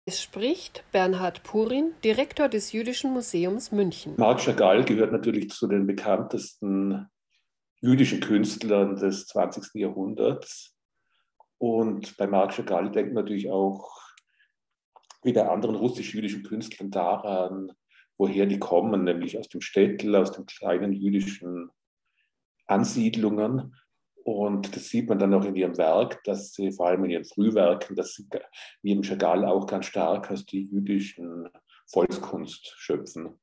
Es spricht Bernhard Purin, Direktor des Jüdischen Museums München. Marc Chagall gehört natürlich zu den bekanntesten jüdischen Künstlern des 20. Jahrhunderts. Und bei Marc Chagall denkt man natürlich auch, wie bei anderen russisch-jüdischen Künstlern, daran, woher die kommen, nämlich aus dem Städtel, aus den kleinen jüdischen Ansiedlungen. Und das sieht man dann auch in ihrem Werk, dass sie vor allem in ihren Frühwerken, dass sie wie im Chagall auch ganz stark aus der jüdischen Volkskunst schöpfen.